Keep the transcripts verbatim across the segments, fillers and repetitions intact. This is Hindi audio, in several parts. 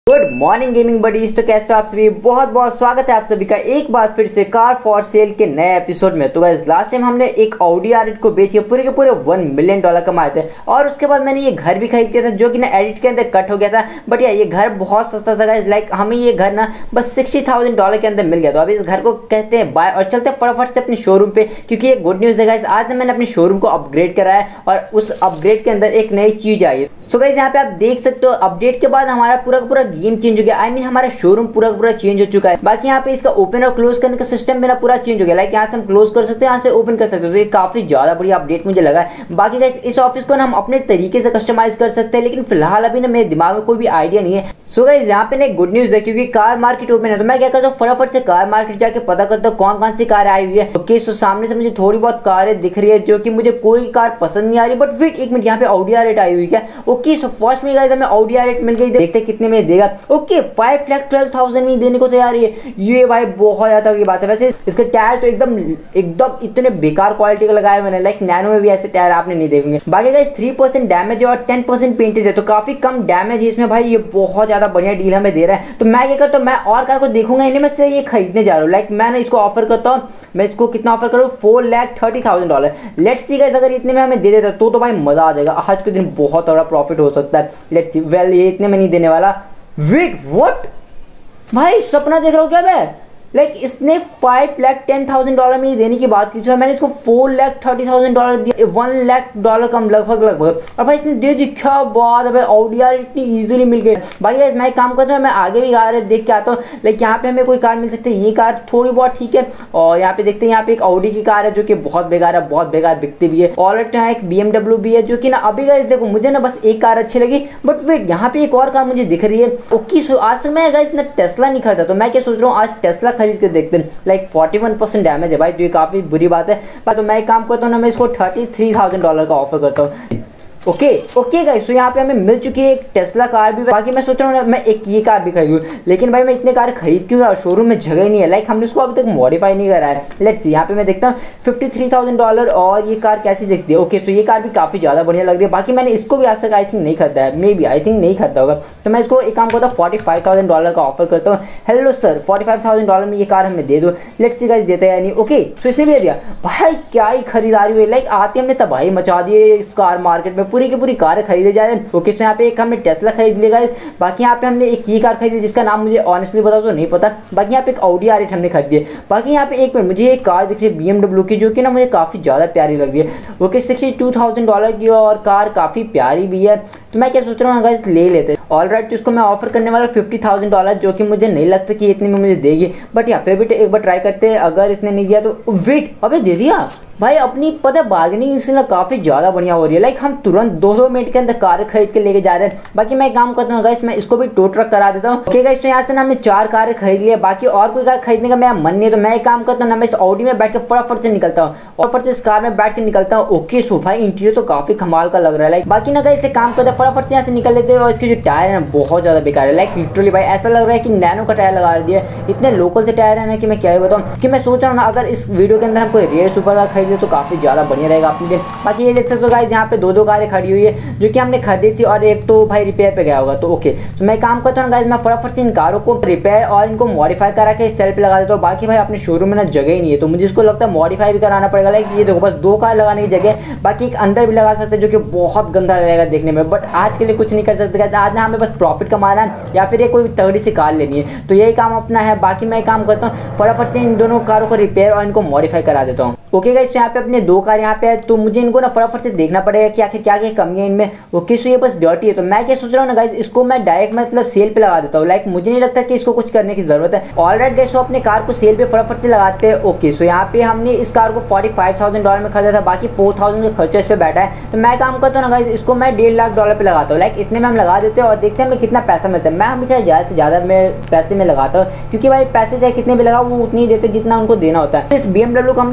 Good morning gaming buddies. तो कैसे हो आप सभी? बहुत बहुत स्वागत है आप सभी का एक बार फिर से कार फॉर सेल के नए एपिसोड में। तो गाइस लास्ट टाइम हमने एक ऑडी आर एट को बेच के पूरे के पूरे वन मिलियन डॉलर कमाए थे और उसके बाद मैंने ये घर भी खरीद लिया था जो कि ना एडिट के अंदर कट हो गया था। बट यार ये घर बहुत सस्ता था गाइस, लाइक हमें ये घर ना बस सिक्सटी थाउजेंड डॉलर के अंदर मिल गया। तो अभी इस घर को कहते हैं बाय और चलते हैं फटाफट से अपने शोरूम पे, क्योंकि ये गुड न्यूज है गाइस। आज मैंने अपने शोरूम को अपग्रेड करा है और उस अपग्रेड के अंदर एक नई चीज आई है। सो गाइस यहाँ पे आप देख सकते हो अपडेट के बाद हमारा पूरा का पूरा गेम चेंज हो गया। आई मीन हमारा शोरूम पूरा का पूरा चेंज हो चुका है। बाकी यहाँ पे इसका ओपन और क्लोज करने का सिस्टम मेरा पूरा चेंज हो गया। लाइक यहाँ से हम क्लोज कर सकते हैं, यहाँ से ओपन कर सकते हैं। तो ये काफी ज्यादा बढ़िया अपडेट मुझे लगा है। बाकी गाइस इस ऑफिस को ना हम अपने तरीके से कस्टमाइज कर सकते हैं, लेकिन फिलहाल अभी ना मेरे दिमाग में कोई भी आइडिया नहीं है। सो गाइस यहाँ पे ना एक गुड न्यूज है, क्योंकि कार मार्केट ओपन है। तो मैं क्या करता हूँ फटाफट से कार मार्केट जाके पता करता हूँ कौन कौन सी कार आई हुई है। ओके सो सामने से मुझे थोड़ी बहुत कारें दिख रही है जो कि मुझे कोई कार पसंद नहीं आ रही। बट वेट एक मिनट, यहाँ पे ऑडी आर एट आई हुई है। ओके सो फर्स्ट में गाइस हमें ऑडी आर एट मिल गई। देखते हैं कितने में देगा। Okay five lakh twelve thousand में देने को तैयार है। ये भाई बहुत ज्यादा की बात है। वैसे इसके टायर तो एकदम एकदम इतने बेकार क्वालिटी का लगाए मैंने, लाइक नैनो में भी ऐसे टायर आपने नहीं देखेंगे। बाकी गाइस थ्री परसेंट डैमेज है और टेन परसेंट पेंटेड है, तो काफी कम डैमेज है इसमें भाई। ये बहुत ज्यादा बढ़िया डील हमें दे रहा है। तो मैं क्या करता हूँ, मैं और कार को देखूंगा इन्हें में से ये खरीदने जा रहा हूँ। लाइक मैं इसको ऑफर करता हूँ। मैं इसको कितना ऑफर करूँ? Four lakh thirty thousand dollar. Let's see guys अगर इतने में हमें दे देता तो तो भाई मजा आ जाएगा। आज के दिन बहुत बड़ा प्रॉफिट हो सकता है। Let's see. वेल ये इतने में नहीं देने वाला। वेट व्हाट भाई, सपना देख रहा हूँ क्या मैं? लाइक like, इसने five lakh ten thousand dollar में देने की बात की थी, मैंने इसको four lakh thirty thousand dollar दिया, वन लाख डॉलर कम लगभग लगभग। और भाई इसने दे दी। क्या बात है भाई, ऑडी आर इतनी इजीली मिल गई। भाई गाइस मैं एक काम करता हूँ, मैं आगे भी कार देख के आता हूँ। लाइक यहाँ पे हमें कोई कार मिल सकती है। ये कार थोड़ी बहुत ठीक है। और यहाँ पे देखते हैं, यहाँ पे एक ऑडी की कार है जो कि बहुत बेकार है, बहुत बेकार बिकती भी है। और यहाँ एक बीएमडब्ल्यू भी है जो कि ना अभी गाइस देखो मुझे ना बस एक कार अच्छी लगी। बट वेट यहाँ पे एक और कार मुझे दिख रही है। ओके सो आज तक मैं गाइस ना टेस्ला नहीं खरीदा, तो मैं क्या सोच रहा हूँ आज टेस्ला खरीद के देखते हैं। Like forty one percent damage है भाई, तो ये काफी बुरी बात है। तो मैं एक काम करता हूँ ना, मैं इसको थर्टी थ्री थाउजेंड डॉलर का ऑफर करता हूँ। ओके ओके गाइस सो यहाँ पे हमें मिल चुकी है एक टेस्ला कार भी। बाकी मैं सोच रहा हूँ मैं एक ये कार भी खरीदूं, लेकिन भाई मैं इतने कार खरीद क्यों रहा? शोरूम में जगह नहीं है। लाइक हमने उसको अभी तक मॉडिफाई नहीं करा है। लेट्स सी यहाँ पे मैं देखता हूँ फिफ्टी थ्री थाउजेंड डॉलर और ये कार कैसी दिखती है। ओके सो ये कार भी काफी ज्यादा बढ़िया लग रही है। बाकी मैंने इसको भी आज तक आई थिंक नहीं खरीदा है, मे बी आई थिंक नहीं खरीदा होगा। तो मैं इसको एक काम करता हूँ फोर्टी फाइव थाउजेंड डॉलर का ऑफर करता हूँ। Hello sir, forty five thousand dollar में ये कार हमें दे दो। लेट्स सी गाइस देता है या नहीं। ओके सो इसने भी दे दिया। भाई क्या ही खरीदारी हुई। लाइक आते हमने तबाही मचा दी इस कार मार्केट में, पूरी की पूरी कार खरीदे जा रहे हैं। ओके सो यहाँ पे एक हमने टेस्ला खरीद लिया गाइस। बाकी यहाँ पे हमने एक ये कार खरीदी जिसका नाम मुझे ऑनेस्टली बताओ तो नहीं पता। बाकी यहाँ पे एक ऑडी आर एट हमने खरीदी है। बाकी यहाँ पे एक मिनट, मुझे एक कार दिख रही है बीएमडब्ल्यू की जो कि ना मुझे काफी ज्यादा प्यारी लग रही है। Okay sixty two thousand dollar की और कार काफी प्यारी भी है। तो मैं क्या सोच रहा हूँ गाइस ले लेते हैं। ऑलराइट तो इसको मैं ऑफर करने वाला फिफ्टी थाउजेंड डॉलर, जो कि मुझे नहीं लगता कि इतने में मुझे देगी। बट या फिर भी एक बार ट्राई करते हैं। अगर इसने नहीं दिया तो वेट, अबे दे दिया भाई। अपनी पता है बार्गेनिंग इससे ना काफी ज्यादा बढ़िया हो रही है। लाइक हम तुरंत दो सौ मिनट के अंदर कार खरीद के लेके जा रहे हैं। बाकी मैं एक काम करता हूँ गाइस, मैं इसको भी टो ट्रक करा देता हूँ। ओके गाइस तो यहाँ से ना हमने चार कारें खरीद ली। बाकी और कोई कार खरीदने का मेरा मन नहीं है, तो मैं एक काम करता हूँ ना, मैं इस ऑडी में बैठ के फटाफट से निकलता हूँ और फटाफट से इस कार में बैठ के निकलता हूँ। ओके सो भाई इंटीरियर तो काफी कमाल का लग रहा है। लाइक बाकी ना गाइस काम करते फटाफट से यहाँ से निकल लेते हैं। और इसके जो टायर है ना बहुत ज्यादा बेकार है। लाइक लिटरली भाई ऐसा लग रहा है कि नैनो का टायर लगा दिया। इतने लोकल से टायर है ना कि मैं क्या ही बताऊँ। कि मैं सोच रहा हूँ ना अगर इस वीडियो के अंदर हम कोई रेयर सुपर कार खरीदे तो काफी ज्यादा बढ़िया रहेगा अपने लिए। बाकी ये देख सकते हो गाइस यहाँ पे दो दो कारें खड़ी हुई है जो कि हमने खरीदी थी और एक तो भाई रिपेयर पे गया होगा। तो ओके तो मैं काम करता हूँ गाइस, मैं फटाफट से इन कारों को रिपेयर और इनको मॉडिफाई करा के सेल पे लगा देता हूँ। बाकी भाई अपने शोरूम में ना जगह ही नहीं है, तो मुझे इसको लगता है मॉडिफाई भी कराना पड़ेगा। लाइक ये देखो बस दो कार लगाने की जगह, बाकी एक अंदर भी लगा सकते हैं जो कि बहुत गंदा रहेगा देखने में। बट आज के लिए कुछ नहीं कर सकते। आज ना हमें बस प्रॉफिट कमाना है या फिर ये कोई तगड़ी सी कार लेनी है, तो यही काम अपना है। बाकी मैं काम करता हूँ फटाफट से इन दोनों कारों को रिपेयर और इनको मॉडिफाई करा देता हूँ। ओके गाइस तो यहाँ पे अपने दो कार यहाँ पे है, तो मुझे इनको ना फटाफट से देखना पड़ेगा कि आखिर क्या क्या कमी है इनमें। ओके सो ये बस डर्टी है, तो मैं क्या सोच रहा हूँ ना गाइस, इसको मैं डायरेक्ट मतलब सेल पे लगा देता हूँ। लाइक मुझे नहीं लगता कि इसको कुछ करने की जरूरत है। ऑलराइट गाइस, तो अपने कार को सेल पे फटाफट से लगाते हैं। ओके सो यहाँ पे हमने इस कार को फोर्टी फाइव थाउजेंड डॉलर में खरीदा था, बाकी फोर थाउजेंड का खर्चा इस पे बैठा है। तो मैं काम करता हूँ ना गाइस, इसको मैं डेढ़ लाख डॉलर पे लगाता हूँ। लाइक इतने में हम लगा देते हैं और देखते हैं हमें कितना पैसा मिलता है। मैं हमेशा ज्यादा से ज्यादा में पैसे में लगाता हूँ, क्योंकि भाई पैसे चाहे कितने भी लगाओ वो उतनी ही देते जितना उनको देना होता है। इस बीएमडब्ल्यू को हमने खरीदा था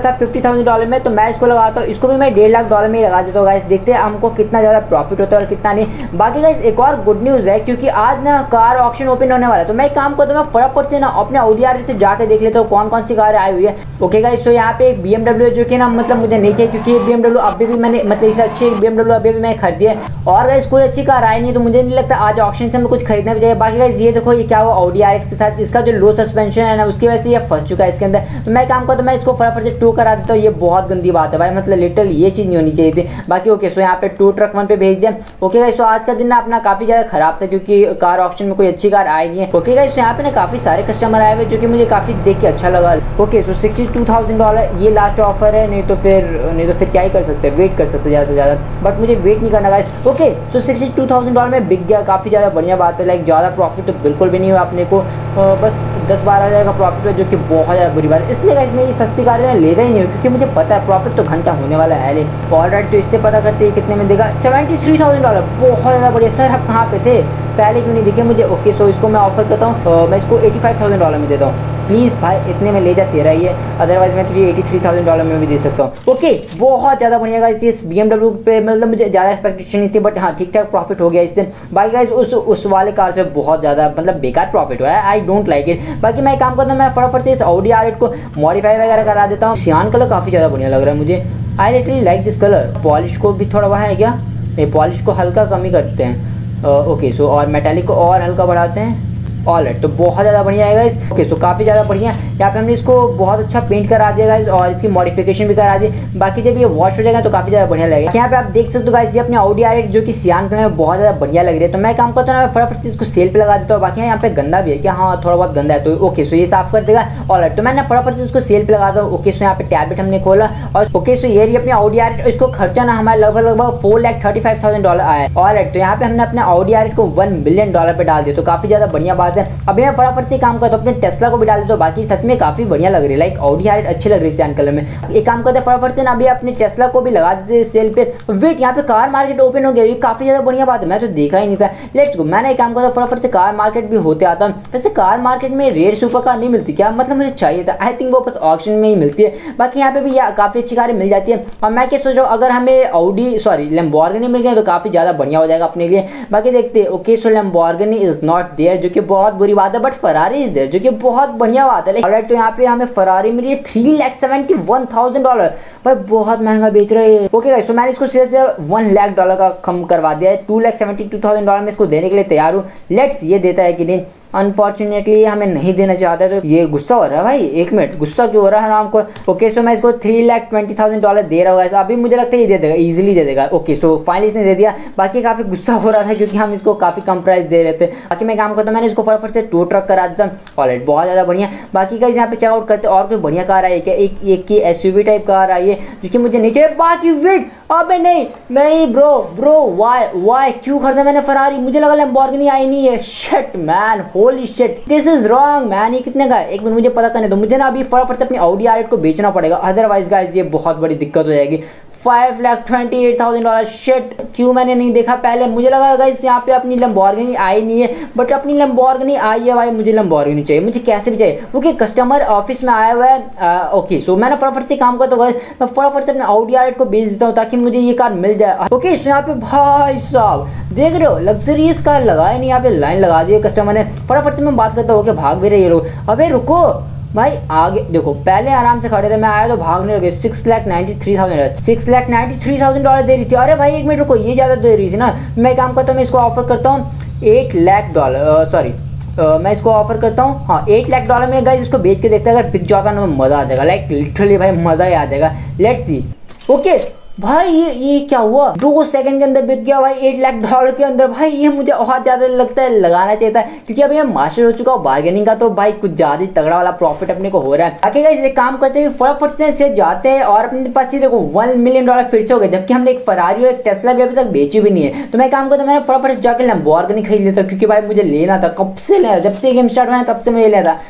था फिफ्टी थाउजेंड डॉलर में, तो मैं इसको लगाता हूँ, इसको भी मैं डेढ़ लाख डॉलर में ही लगा देता हूँ गाइस। देखते हैं हमको कितना ज़्यादा प्रॉफिट होता है और कितना नहीं। बाकी गाइस एक और गुड न्यूज़ है, क्योंकि आज ना कार ऑक्शन ओपन होने वाला है, तो मैं एक काम करता हूँ, मैं फटाफट से ना अपने ऑडी आर एट से जाके देख लेता हूँ कौन कौन सी कार आई हुई है। ओके गाइस, तो यहाँ पे एक बी एम डब्ल्यू जो कि ना मतलब मुझे नहीं चाहिए, क्योंकि बी एम डब्ल्यू अभी भी मैंने मतलब इससे अच्छी बी एम डब्ल्यू अभी भी मैंने खरीदी है, और गाइस कोई अच्छी कार आई नहीं, तो मुझे नहीं लगता आज ऑक्शन से हमें कुछ खरीदना भी चाहिए। बाकी गाइस ये देखो ये क्या हुआ ऑडी आर एट के साथ, इसका जो लो सस्पेंशन है ना उसकी वजह से ये फंस चुका है इसके अंदर। तो मैं काम करता हूँ, मैं इसको फटाफट से टू करा देता हूँ। ये बहुत गंदी बात है भाई, मतलब लिटरली ये चीज़ नहीं होनी चाहिए थी। बाकी ओके, सो यहाँ पे टू ट्रक वन पे भेज दिया। ओके गाइस, तो आज का दिन ना अपना काफी ज्यादा खराब था, क्योंकि कार ऑक्शन में कोई अच्छी कार आई नहीं है। ओके गाइस, तो यहाँ पे ना काफी सारे कस्टमर आए हुए, जो कि मुझे काफी देख के अच्छा लगा। Okay, so sixty two thousand dollar ये लास्ट ऑफर है, नहीं तो फिर नहीं तो फिर क्या ही कर सकते हैं, वेट कर सकते हैं ज़्यादा से ज़्यादा, बट मुझे वेट नहीं करना guys. Okay, so sixty two thousand dollar में बिक गया, काफ़ी ज़्यादा बढ़िया बात है। लाइक ज़्यादा प्रॉफिट तो बिल्कुल भी नहीं हुआ अपने को, बस दस बारह हज़ार का प्रॉफिट है, जो कि बहुत ज़्यादा बुरी बात है। इसलिए गाइस मैं ये सस्ती कारें ना लेता ही नहीं हूँ, क्योंकि मुझे पता है प्रॉफिट तो घंटा होने वाला है। लेकिन ऑलराइट, तो इससे पता करते हैं कितने में देगा। सेवेंटी थ्री थाउजेंड डॉलर, बहुत ज़्यादा बढ़िया। सर आप कहाँ पे थे, पहले क्यों नहीं दिखे मुझे। ओके, सो इसको मैं ऑफर करता हूँ, मैं इसको एटी फाइव थाउजेंड डॉलर में देता हूँ। प्लीज़ भाई इतने में ले जा, तेरा ही है, अदरवाइज मैं तुझे एटी थ्री थाउजेंड डॉलर में भी दे सकता हूँ। ओके, बहुत ज़्यादा बढ़िया गाइस। इस बी एम डब्ल्यू पे मतलब मुझे ज़्यादा एक्सपेक्टेशन नहीं थी, बट हाँ ठीक ठाक प्रॉफिट हो गया इस दिन। बाकी गाइस उस उस वाले कार से बहुत ज़्यादा मतलब बेकार प्रॉफिट हुआ है, आई डोंट लाइक इट। बाकी मैं काम करता हूँ, मैं फटाफट से इस ऑडी आर एट को मॉडिफाई वगैरह करा देता हूँ। सियान कलर काफ़ी ज़्यादा बढ़िया लग रहा है मुझे, I literally like this colour. Polish को भी थोड़ा वहाँ है क्या, ये पॉलिश को हल्का कम ही करते हैं। ओके, सो और मेटालिक को और हल्का बढ़ाते हैं। ऑल राइट, तो बहुत ज़्यादा बढ़िया है गाइस। ओके, सो काफ़ी ज़्यादा बढ़िया। यहाँ पे हमने इसको बहुत अच्छा पेंट करा दिया गाइस, और इसकी मॉडिफिकेशन भी करा दी। बाकी जब ये वॉश हो जाएगा तो काफ़ी ज़्यादा बढ़िया लगेगा। यहाँ पे आप देख सकते हो गाइस, ये अपने ऑडी आर एट जो कि सियान कलर में बहुत ज़्यादा बढ़िया लग रही है। तो मैं काम करता हूँ, मैं फटाफट से इसको सेल पे लगा देता हूँ। बाकी यहाँ पे गंदा भी है क्या, हाँ थोड़ा बहुत गंदा है, तो ओके सो ये साफ कर देगा। ऑल राइट, तो मैंने फटाफट से इसको सेल पे लगा दूँ। ओके, सो यहाँ पे टैबलेट हमने खोला, और ओके सो ये अपने ऑडी आर एट, इसको खर्चा ना हमारे लगभग लगभग four lakh thirty five thousand dollar आया। ऑल राइट, तो यहाँ पे हमने अपने ऑडी आर एट को वन मिलियन डॉलर पे डाल दिया, तो काफ़ी ज़्यादा बढ़िया बात है। अभी मैं फटाफट से काम करता हूँ, अपने टेस्ला को भी डाल देता हूँ। बाकी सच में काफ़ी बढ़िया लग रही है, लाइक ऑडी आर एट अच्छी लग रही है सियान कलर में। एक काम करते हैं फटाफट से ना अभी अपने टेस्ला को भी लगा देते सेल पे। वेट, यहाँ पे कार मार्केट ओपन हो गया, ये काफ़ी ज़्यादा बढ़िया बात है, मैं तो देखा ही नहीं था। लेट्स गो, मैंने एक काम करता फटाफट से कार मार्केट भी होते आता हूँ। वैसे कार मार्केट में रेयर सुपर कार नहीं मिलती क्या, मतलब मुझे चाहिए था, आई थिंक वो बस ऑक्शन में ही मिलती है। बाकी यहाँ पे भी काफ़ी अच्छी कारें मिल जाती है, और मैं क्या सोच रहा हूँ, अगर हमें ऑडी सॉरी लैम्बोर्गिनी मिल गए तो काफ़ी ज़्यादा बढ़िया हो जाएगा अपने लिए। बाकी देखते हैं। Okay, so Lamborghini is not there, जो कि बहुत बुरी बात है, बट फरारी इज देयर, जो कि बहुत बढ़िया बात है। ऑलराइट, तो यहाँ पे हमें फरारी मिली है three lakh seventy one thousand dollar, पर बहुत महंगा बेच रहे हैं। ओके गाइस, तो मैंने इसको सीधे से वन लाख डॉलर का कम करवा दिया है, two lakh seventy two thousand dollar में इसको देने के लिए तैयार हूँ। लेट्स ये देता है कि नहीं। अनफॉर्चुनेटली हमें नहीं देना चाहता है, तो ये गुस्सा हो रहा है भाई, एक मिनट गुस्सा क्यों हो रहा है नाम को। ओके, सो मैं इसको three lakh twenty thousand dollar दे रहा हूँ, अभी मुझे लगता है ये दे देगा, इजीली दे देगा। ओके, सो फाइनली इसने दे दिया। बाकी काफी गुस्सा हो रहा था, क्योंकि हम इसको काफी कम प्राइस दे रहे थे। बाकी मैं काम करता हूँ, मैंने इसको फटाफट से टू ट्रक करा देता। ऑलराइट, बहुत ज्यादा बढ़िया। बाकी का यहाँ पे चेकआउट करते और कोई बढ़िया कार आई है क्या, एक एक की एसयूवी टाइप कार आई है, जो कि मुझे नहीं चाहिए। बाकी वेट, अबे नहीं नहीं ब्रो ब्रो वाई वाई क्यों खरीदा मैंने फरारी, मुझे लगा लैम्बोर्गिनी आई नहीं है। Shit man, holy shit, this is wrong man. ये कितने का है, एक मिनट मुझे पता करने दो, मुझे ना अभी फटाफट से अपनी ऑडी आर एट को बेचना पड़ेगा, अदरवाइज गाइस ये बहुत बड़ी दिक्कत हो जाएगी। Five lakh twenty eight thousand dollar. Shit, क्यों मैंने नहीं देखा पहले, मुझे लगा गाइस यहाँ पे अपनी लैम्बोर्गिनी आई नहीं है, बट अपनी लैम्बोर्गिनी आई है भाई। मुझे लैम्बोर्गिनी चाहिए, मुझे कैसे भी चाहिए। ओके, कस्टमर ऑफिस में आया हुआ है। ओके, सो मैंने फटाफट से काम करता हूँ, मैं फटाफट से अपने ऑडी आर एट को बेच देता हूँ, ताकि मुझे ये कार मिल जाए। ओके, सो यहाँ पे भाई साहब देख रहे हो, लग्जरियस कार लगाया नहीं, यहाँ पे लाइन लगा दी है कस्टमर ने। फटाफट से मैं बात करता हूँ, भाग भी रही है लोग। अबे रुको भाई, आगे देखो, पहले आराम से खड़े थे, मैं आया तो भागने लगे। Six lakh ninety three thousand six lakh ninety three thousand dollar दे रही थी। अरे भाई एक मिनट रुको, ये ज़्यादा दे रही थी ना। मैं काम करता हूँ, मैं इसको ऑफर करता हूँ एट लाख डॉलर सॉरी मैं इसको ऑफर करता हूँ हाँ एट लाख डॉलर में। गाइस इसको बेच के देखते हैं, अगर बिक जाता ना मज़ा आ जाएगा, लाइक लिटरली भाई मज़ा ही आ जाएगा। Let's see. ओके भाई, ये ये क्या हुआ, दो सेकंड के अंदर बिक गया भाई एट लाख डॉलर के अंदर। भाई ये मुझे बहुत ज्यादा लगता है लगाना चाहिए था, क्योंकि अभी मैं मास्टर हो चुका हूँ बार्गेनिंग का, तो भाई कुछ ज्यादा ही तगड़ा वाला प्रॉफिट अपने को हो रहा है। बाकी गाइस एक काम करते हैं, फटाफट से जाते हैं और अपने पास ही देखो वन मिलियन डॉलर फिर से हो गए, जबकि हमने एक फरारी और एक टेस्ला भी अभी तक बेची भी नहीं है। तो मैं काम करता हूँ, मैंने फटाफट जाकर लैम्बोर्गिनी खरीद लेता, क्योंकि भाई मुझे लेना था, कब से लेना, जब से गेम स्टार्ट हुआ तब से मुझे लेना था।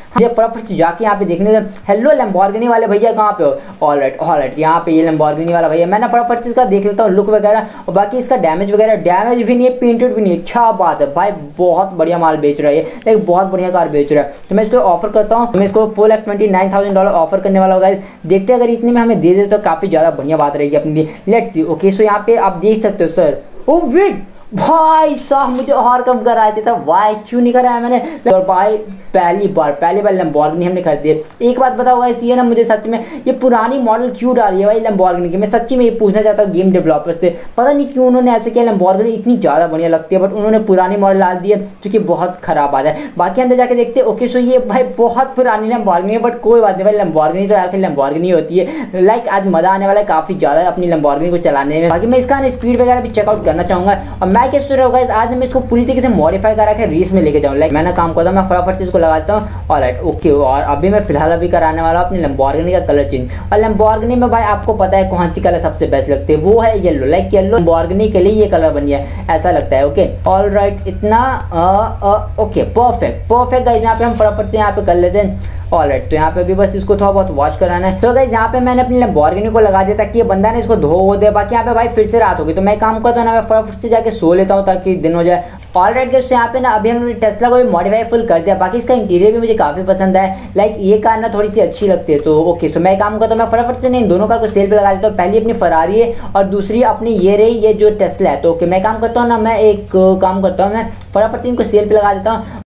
ये फटाफट से जाके यहाँ पे देखने दे। हेलो लैम्बोर्गिनी वाले भैया कहाँ पे हो? ऑलराइट ऑलराइट, यहाँ पे ये लैम्बोर्गिनी वाला भैया, मैं ना फटाफट से इसका देख लेता हूँ लुक वगैरह, और बाकी इसका डैमेज वगैरह, डैमेज भी नहीं है, पेंटेड भी नहीं है। क्या बात है भाई, बहुत बढ़िया माल बेच रहा है, एक बहुत बढ़िया कार बेच रहा है। तो मैं इसको ऑफर करता हूँ, मैं इसको full F twenty nine thousand dollar offer करने वाला होगा। देखते हैं अगर इतने में हमें दे दे तो काफी ज्यादा बढ़िया बात रहेगी अपने लिए। Let's see. ओके सो यहाँ पे आप देख सकते हो सर। ओ वेट भाई साहब, मुझे और कम कराए थे, वाई क्यों नहीं कराया मैंने? और भाई पहली बार पहली बार लैम्बोर्गिनी हमने खरीदी है। एक बात बताओ गाइस, ये ना मुझे सच में ये पुरानी मॉडल क्यों डाली है भाई लैम्बोर्गिनी की? मैं सच्ची में ये पूछना चाहता हूँ गेम डेवलपर्स से, पता नहीं क्यों उन्होंने ऐसे किया। लैम्बोर्गिनी इतनी ज्यादा बढ़िया लगती है बट उन्होंने पुरानी मॉडल डाल दी है जो कि बहुत खराब बात है। बाकी अंदर जाके देखते हैं। ओके सो ये भाई बहुत पुरानी लैम्बोर्गिनी है बट कोई बात नहीं भाई, लैम्बोर्गिनी तो आखिर लैम्बोर्गिनी होती है। लाइक आज मजा आने वाला है काफी ज्यादा अपनी लैम्बोर्गिनी को चलाने में। बाकी मैं इसका स्पीड वगैरह भी चेकआउट करना चाहूंगा। और मैं क्या सोच रहा हूँ आज मैं इसको पूरी तरीके से मॉडिफाई करा के रेस में लेके जाऊँ। लाइक मैं ना काम करता हूँ, मैं फटाफट से इसको लगाता हूँ। ऑलराइट ओके, और अभी मैं फिलहाल अभी कराने वाला हूँ अपनी लैम्बोर्गिनी का कलर चेंज। और लैम्बोर्गिनी में भाई आपको पता है कौन सी कलर सबसे बेस्ट लगती है, वो है येलो। लाइक येलो लैम्बोर्गिनी के लिए ये कलर बनी है ऐसा लगता है। ओके ऑलराइट, इतना ओके परफेक्ट परफेक्ट गाइस। यहाँ पे हम फटाफट से यहाँ पे कर लेते हैं। ऑलराइट तो यहाँ पे भी बस इसको थोड़ा बहुत वॉश कराना है। तो गाइस यहाँ पे मैंने अपनी लैम्बोर्गिनी को लगा दिया ताकि ये बंदा ने इसको धो दे। बाकी यहाँ पे भाई फिर से रात होगी तो मैं काम करता हूँ ना, मैं फटाफट से जाके सो लेता हूँ ताकि दिन हो जाए। ऑलराइट गाइस यहाँ पे ना अभी हमने टेस्ला को भी मॉडिफाई फुल कर दिया। बाकी इसका इंटीरियर भी मुझे काफी पसंद है। लाइक ये कार ना थोड़ी सी अच्छी लगती है। तो ओके सो मैं काम करता हूँ, मैं फटाफट से नहीं दोनों कार को सेल पे लगा देता हूँ। पहली अपनी फरारी है और दूसरी अपनी ये रही ये जो टेस्ला है। तो ओके मैं काम करता हूँ ना, मैं एक काम करता हूँ, मैं फटाफट से इनको सेल पे लगा देता हूँ।